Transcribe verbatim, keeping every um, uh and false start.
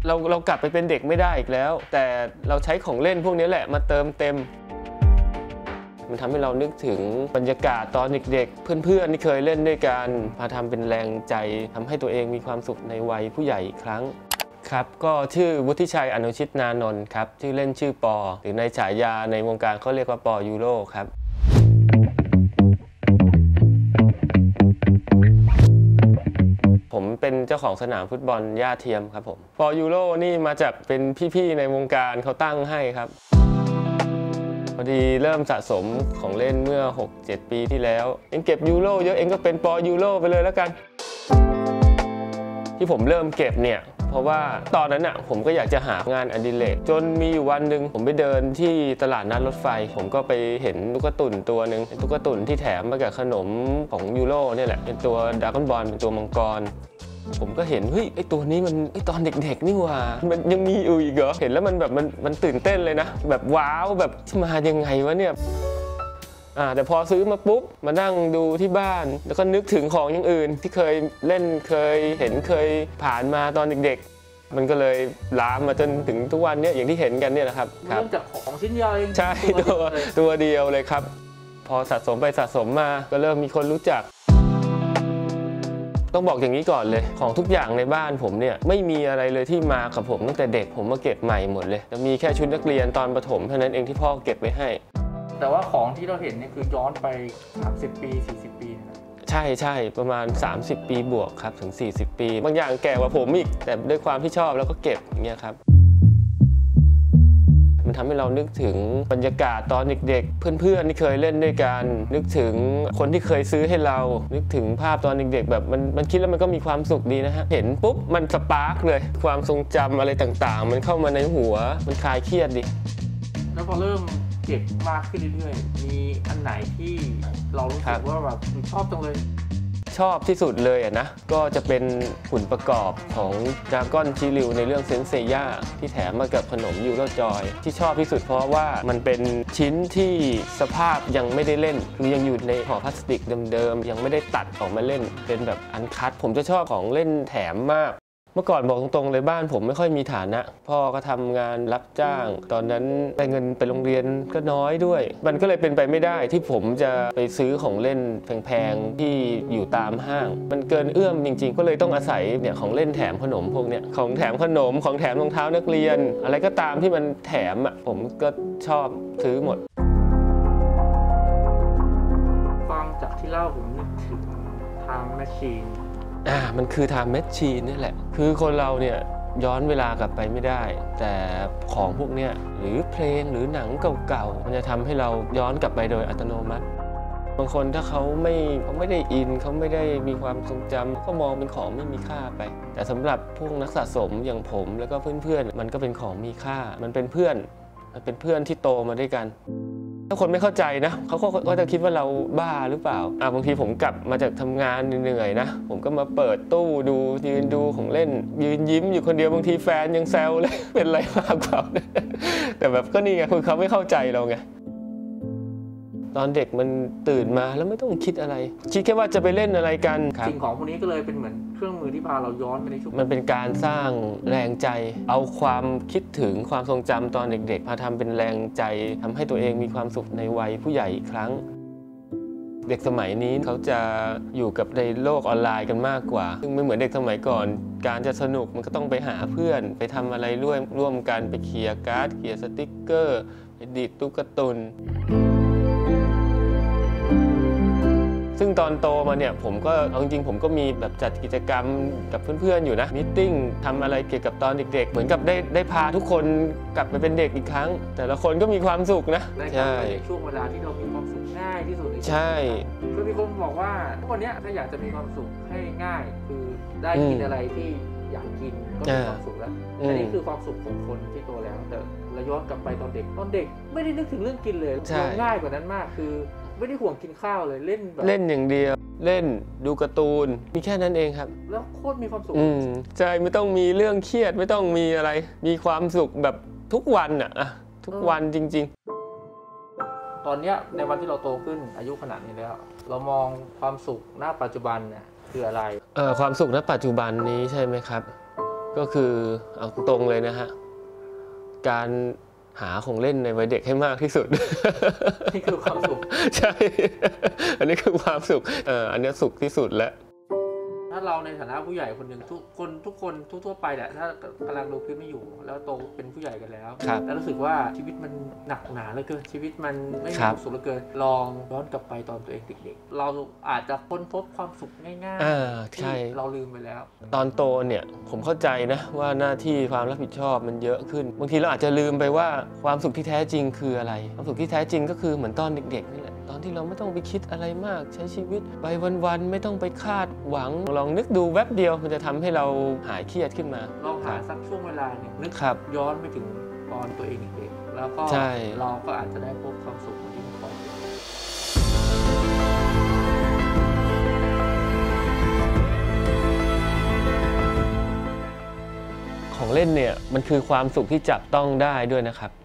เราเรากลับไปเป็นเด็กไม่ได้อีกแล้วแต่เราใช้ของเล่นพวกนี้แหละมาเติมเต็มมันทำให้เรานึกถึงบรรยากาศตอนเด็กๆเพื่อนๆที่เคยเล่นด้วยกันมาทำเป็นแรงใจทำให้ตัวเองมีความสุขในวัยผู้ใหญ่อีกครั้งครับก็ชื่อวุฒิชัยอนุชิตนานนท์ครับชื่อเล่นชื่อปอหรือในฉายาในวงการเขาเรียกว่าปอยูโรครับผมเป็นเจ้าของสนามฟุตบอลหญ้าเทียมครับผมปอยูโรนี่มาจากเป็นพี่ๆในวงการเขาตั้งให้ครับพอดีเริ่มสะสมของเล่นเมื่อ หกเจ็ด ปีที่แล้วเองเก็บยูโรเยอะเองก็เป็นปอยูโรไปเลยแล้วกันที่ผมเริ่มเก็บเนี่ยเพราะว่าตอนนั้นอ่ะผมก็อยากจะหางานอดิเรกจนมีอยู่วันหนึ่งผมไปเดินที่ตลาดนัดรถไฟผมก็ไปเห็นตุ๊กตุ่นตัวหนึ่งตุ๊กตุ่นที่แถมมากับขนมของยูโรเนี่ยแหละเป็นตัวดราก้อนบอลเป็นตัวมังกรผมก็เห็นเฮ้ยไอตัวนี้มันไอตอนเด็กๆนี่ว่ามันยังมีอยู่อีกเหรอเห็นแล้วมันแบบมันมันตื่นเต้นเลยนะแบบว้าวแบบมายังไงวะเนี่ยอ่าแต่พอซื้อมาปุ๊บมานั่งดูที่บ้านแล้วก็นึกถึงของอย่างอื่นที่เคยเล่นเคยเห็นเคยผ่านมาตอนเด็กๆมันก็เลยลามมาจนถึงทุกวันนี้อย่างที่เห็นกันเนี่ยนะครับเริ่มจากของชิ้นเดียวเองใช่ตัวตัวเดียวเลยครับพอสะสมไปสะสมมาก็เริ่มมีคนรู้จักต้องบอกอย่างนี้ก่อนเลยของทุกอย่างในบ้านผมเนี่ยไม่มีอะไรเลยที่มากับผมตั้งแต่เด็กผมมาเก็บใหม่หมดเลยจะมีแค่ชุดนักเรียนตอนประถมเท่านั้นเองที่พ่อเก็บไว้ให้แต่ว่าของที่เราเห็นนี่คือย้อนไปสามสิบปีสี่สิบปีนะใช่ใช่ประมาณสามสิบปีบวกครับถึงสี่สิบปีบางอย่างแก่กว่าผมอีกแต่ด้วยความที่ชอบแล้วก็เก็บอย่างเงี้ยครับมันทำให้เรานึกถึงบรรยากาศตอนเด็กๆเพื่อนๆที่เคยเล่นด้วยกันนึกถึงคนที่เคยซื้อให้เรานึกถึงภาพตอนเด็กๆแบบมันมันคิดแล้วมันก็มีความสุขดีนะฮะเห็นปุ๊บมันสปาร์กเลยความทรงจำอะไรต่างๆมันเข้ามาในหัวมันคลายเครียดดิแล้วพอเริ่มเก็บมากขึ้นเรื่อยๆมีอันไหนที่เรารู้สึกว่าแบบชอบจังเลยชอบที่สุดเลยอะนะก็จะเป็นหุ่นประกอบของดราก้อนชิริวในเรื่องเซนเซย่าที่แถมมากับขนมยูโรจอยที่ชอบที่สุดเพราะว่ามันเป็นชิ้นที่สภาพยังไม่ได้เล่นคือยังอยู่ในห่อพลาสติกเดิมๆยังไม่ได้ตัดออกมาเล่นเป็นแบบอันคัทผมจะชอบของเล่นแถมมากเมื่อก่อนบอกตรงๆเลยบ้านผมไม่ค่อยมีฐานะพ่อก็ทำงานรับจ้างตอนนั้นได้เงินไปโรงเรียนก็น้อยด้วยมันก็เลยเป็นไปไม่ได้ที่ผมจะไปซื้อของเล่นแพงๆที่อยู่ตามห้างมันเกินเอื้อมจริงๆก็เลยต้องอาศัยเนี่ยของเล่นแถมขนมพวกเนี้ยของแถมขนมของแถมรองเท้านักเรียนอะไรก็ตามที่มันแถมอ่ะผมก็ชอบซื้อหมดฟังจากที่เล่าผมนึกถึงทางแมชชีนอ่ามันคือไทม์แมชชีนนี่แหละคือคนเราเนี่ยย้อนเวลากลับไปไม่ได้แต่ของพวกเนี้ยหรือเพลงหรือหนังเก่าๆมันจะทำให้เราย้อนกลับไปโดยอัตโนมัติบางคนถ้าเขาไม่เขาไม่ได้อินเขาไม่ได้มีความทรงจำก็มองเป็นของไม่มีค่าไปแต่สำหรับพวกนักสะสมอย่างผมแล้วก็เพื่อนๆมันก็เป็นของมีค่ามันเป็นเพื่อนมันเป็นเพื่อนที่โตมาด้วยกันถ้าคนไม่เข้าใจนะเขาก็จะคิดว่าเราบ้าหรือเปล่าอ่ะบางทีผมกลับมาจากทำงานเหนื่อยนะผมก็มาเปิดตู้ดูยืนดูของเล่นยืนยิ้มอยู่คนเดียวบางทีแฟนยังแซวเลยเป็นไรมากเปล่าแต่แบบก็นี่ไงคือเขาไม่เข้าใจเราไงตอนเด็กมันตื่นมาแล้วไม่ต้องคิดอะไรคิดแค่ว่าจะไปเล่นอะไรกันสิ่งของพวกนี้ก็เลยเป็นเหมือนเครื่องมือที่พาเราย้อนไปในช่วงมันเป็นการสร้างแรงใจเอาความคิดถึงความทรงจำตอนเด็กๆมาทำเป็นแรงใจทำให้ตัวเองมีความสุขในวัยผู้ใหญ่อีกครั้งเด็กสมัยนี้เขาจะอยู่กับในโลกออนไลน์กันมากกว่าซึ่งไม่เหมือนเด็กสมัยก่อนการจะสนุกมันก็ต้องไปหาเพื่อนไปทำอะไรร่วมร่วมกันไปเคลียร์การ์ดเคลียร์สติ๊กเกอร์ไปดีดตุ๊กตุนซึ่งตอนโตมาเนี่ยผมก็เอาจริงๆผมก็มีแบบจัดกิจกรรมกับเพื่อนๆอยู่นะมีตติ้งทำอะไรเกี่ยวกับตอนเด็กๆเหมือนกับได้ได้พาทุกคนกลับไปเป็นเด็กอีกครั้งแต่ละคนก็มีความสุขนะใช่ช่วงเวลาที่เรามีความสุขง่ายที่สุดใช่คือมีคนบอกว่าทุกวันนี้ถ้าอยากจะมีความสุขให้ง่ายคือได้กินอะไรที่อยากกินก็มีความสุขแล้วอันนี้คือความสุขของคนที่โตแล้วแต่เราย้อนกลับไปตอนเด็กตอนเด็กไม่ได้นึกถึงเรื่องกินเลยง่ายกว่านั้นมากคือไม่ได้ห่วงกินข้าวเลยเล่นแบบเล่นอย่างเดียวเล่นดูการ์ตูนมีแค่นั้นเองครับแล้วโคตรมีความสุขอืมใช่ไม่ต้องมีเรื่องเครียดไม่ต้องมีอะไรมีความสุขแบบทุกวันอ่ะทุกวันจริงๆตอนเนี้ยในวันที่เราโตขึ้นอายุขนาดนี้แล้วเรามองความสุขณปัจจุบันเนี่ยคืออะไรเอ่อความสุขณปัจจุบันนี้ใช่ไหมครับก็คือเอาตรงเลยนะฮะการหาของเล่นในวัยเด็กให้มากที่สุดนี่คือความสุขใช่ อันนี้คือความสุขเอ่ออันนี้สุขที่สุดแล้วถ้าเราในฐานะผู้ใหญ่คนหนึ่งทุกคนทุกคนทั่วๆไปแหละถ้ากำลังดูคลิปไม่อยู่แล้วโตเป็นผู้ใหญ่กันแล้วแล้วรู้สึกว่าชีวิตมันหนักหนาเหลือเกินชีวิตมันไม่มีความสุขเหลือเกินลองย้อนกลับไปตอนตัวเองเด็กๆเราอาจจะค้นพบความสุขง่ายๆที่เราลืมไปแล้วตอนโตเนี่ยผมเข้าใจนะว่าหน้าที่ความรับผิดชอบมันเยอะขึ้นบางทีเราอาจจะลืมไปว่าความสุขที่แท้จริงคืออะไรความสุขที่แท้จริงก็คือเหมือนตอนเด็กๆนี่แหละตอนที่เราไม่ต้องไปคิดอะไรมากใช้ชีวิตไปวันๆไม่ต้องไปคาดหวังลองนึกดูแวบเดียวมันจะทำให้เราหายเครียดขึ้นมาลองหาสักช่วงเวลาหนึ่งนึกย้อนไปถึงตอนตัวเองเด็กๆแล้วก็เราก็อาจจะได้พบความสุขที่มันพอของเล่นเนี่ยมันคือความสุขที่จับต้องได้ด้วยนะครับ